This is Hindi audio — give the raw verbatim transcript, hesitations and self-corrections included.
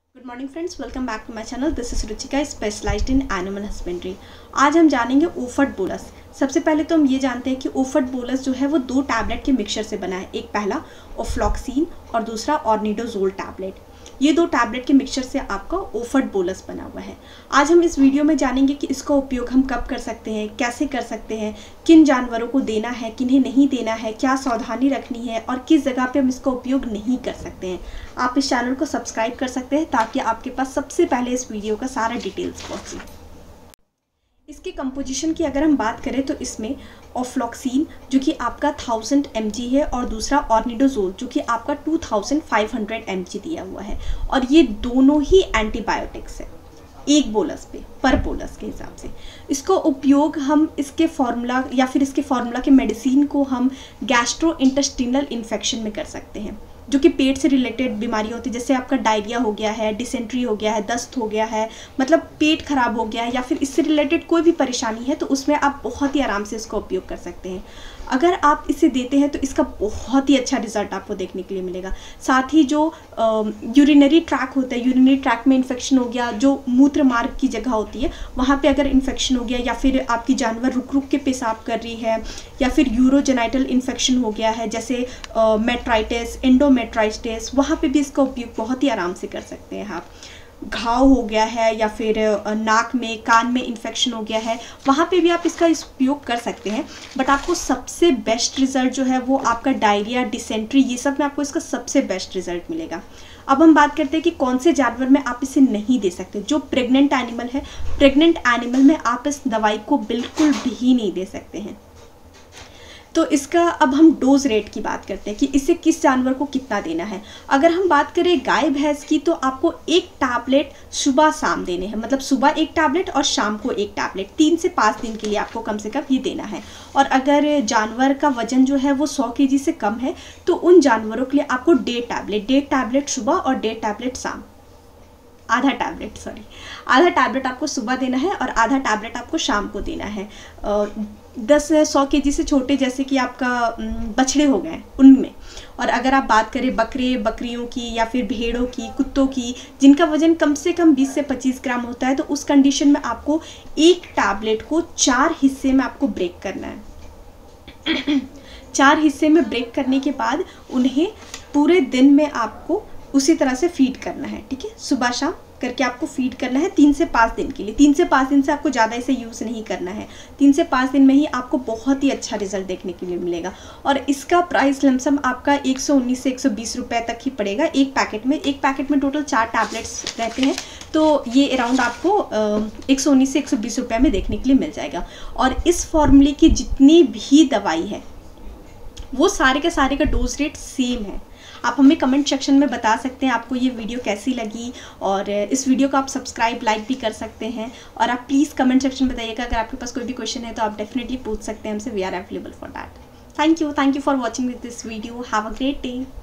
Good morning friends, welcome back to my channel. This is Ruchika, specialized in animal husbandry. आज हम जानेंगे ओफर्ट बोलस। सबसे पहले तो हम ये जानते हैं कि ओफर्ट बोलस जो है वो दो टैबलेट के मिक्सचर से बना है। एक पहला ओफ्लॉक्सिन और दूसरा ऑर्निडोजोल टैबलेट। ये दो टैबलेट के मिक्सचर से आपका ओफर्ट बोलस बना हुआ है। आज हम इस वीडियो में जानेंगे कि इसका उपयोग हम कब कर सकते हैं, कैसे कर सकते हैं, किन जानवरों को देना है, किन्हें नहीं देना है, क्या सावधानी रखनी है और किस जगह पे हम इसका उपयोग नहीं कर सकते हैं। आप इस चैनल को सब्सक्राइब कर सकते हैं ताकि आपके पास सबसे पहले इस वीडियो का सारा डिटेल्स पहुंचे। इसके कंपोजिशन की अगर हम बात करें तो इसमें ऑफ्लॉक्सिन जो कि आपका थाउजेंड एम जी है और दूसरा ऑर्निडोजोल जो कि आपका two thousand five hundred M G दिया हुआ है। और ये दोनों ही एंटीबायोटिक्स है एक बोलस पे, पर बोलस के हिसाब से। इसका उपयोग हम इसके फार्मूला या फिर इसके फार्मूला के मेडिसिन को हम गैस्ट्रो इंटेस्टिनल इन्फेक्शन में कर सकते हैं, जो कि पेट से रिलेटेड बीमारी होती है। जैसे आपका डायरिया हो गया है, डिसेंट्री हो गया है, दस्त हो गया है, मतलब पेट खराब हो गया है या फिर इससे रिलेटेड कोई भी परेशानी है, तो उसमें आप बहुत ही आराम से इसका उपयोग कर सकते हैं। अगर आप इसे देते हैं तो इसका बहुत ही अच्छा रिजल्ट आपको देखने के लिए मिलेगा। साथ ही जो यूरिनरी ट्रैक होता है, यूरिनरी ट्रैक में इन्फेक्शन हो गया, जो मूत्र मार्ग की जगह होती है वहाँ पे अगर इन्फेक्शन हो गया, या फिर आपकी जानवर रुक रुक के पेशाब कर रही है, या फिर यूरोजेनाइटल इन्फेक्शन हो गया है जैसे मेट्राइटिस, एंडोमेट्राइटिस, वहाँ पे भी इसका उपयोग बहुत ही आराम से कर सकते हैं आप। घाव हो गया है या फिर नाक में, कान में इन्फेक्शन हो गया है, वहाँ पे भी आप इसका उपयोग कर सकते हैं। बट आपको सबसे बेस्ट रिजल्ट जो है वो आपका डायरिया, डिसेंट्री, ये सब में आपको इसका सबसे बेस्ट रिजल्ट मिलेगा। अब हम बात करते हैं कि कौन से जानवर में आप इसे नहीं दे सकते। जो प्रेग्नेंट एनिमल है, प्रेग्नेंट एनिमल में आप इस दवाई को बिल्कुल भी नहीं दे सकते हैं। तो इसका अब हम डोज रेट की बात करते हैं कि इसे किस जानवर को कितना देना है। अगर हम बात करें गाय भैंस की, तो आपको एक टैबलेट सुबह शाम देने हैं, मतलब सुबह एक टैबलेट और शाम को एक टैबलेट, तीन से पाँच दिन के लिए आपको कम से कम ये देना है। और अगर जानवर का वजन जो है वो सौ के जी से कम है तो उन जानवरों के लिए आपको डेढ़ टैबलेट डेढ़ टैबलेट सुबह और डेढ़ टैबलेट शाम आधा टैबलेट सॉरी आधा टैबलेट आपको सुबह देना है और आधा टैबलेट आपको शाम को देना है। दस सौ के जी से छोटे जैसे कि आपका बछड़े हो गए उनमें। और अगर आप बात करें बकरे बकरियों की या फिर भेड़ों की, कुत्तों की, जिनका वजन कम से कम बीस से पच्चीस ग्राम होता है, तो उस कंडीशन में आपको एक टैबलेट को चार हिस्से में आपको ब्रेक करना है। चार हिस्से में ब्रेक करने के बाद उन्हें पूरे दिन में आपको उसी तरह से फीड करना है। ठीक है, सुबह शाम करके आपको फीड करना है तीन से पाँच दिन के लिए। तीन से पाँच दिन से आपको ज़्यादा इसे यूज़ नहीं करना है। तीन से पाँच दिन में ही आपको बहुत ही अच्छा रिजल्ट देखने के लिए मिलेगा। और इसका प्राइस लमसम आपका एक सौ उन्नीस से एक सौ बीस रुपये तक ही पड़ेगा एक पैकेट में। एक पैकेट में टोटल चार टैबलेट्स रहते हैं, तो ये अराउंड आपको एक सौ उन्नीस से एक सौ बीस रुपये में देखने के लिए मिल जाएगा। और इस फॉर्मूले की जितनी भी दवाई है वो सारे के सारे का डोज रेट सेम है। आप हमें कमेंट सेक्शन में बता सकते हैं आपको ये वीडियो कैसी लगी, और इस वीडियो को आप सब्सक्राइब लाइक भी कर सकते हैं। और आप प्लीज़ कमेंट सेक्शन में बताइएगा अगर आपके पास कोई भी क्वेश्चन है तो आप डेफिनेटली पूछ सकते हैं हमसे। We are available for that. Thank you thank you for watching this video. Have a great day.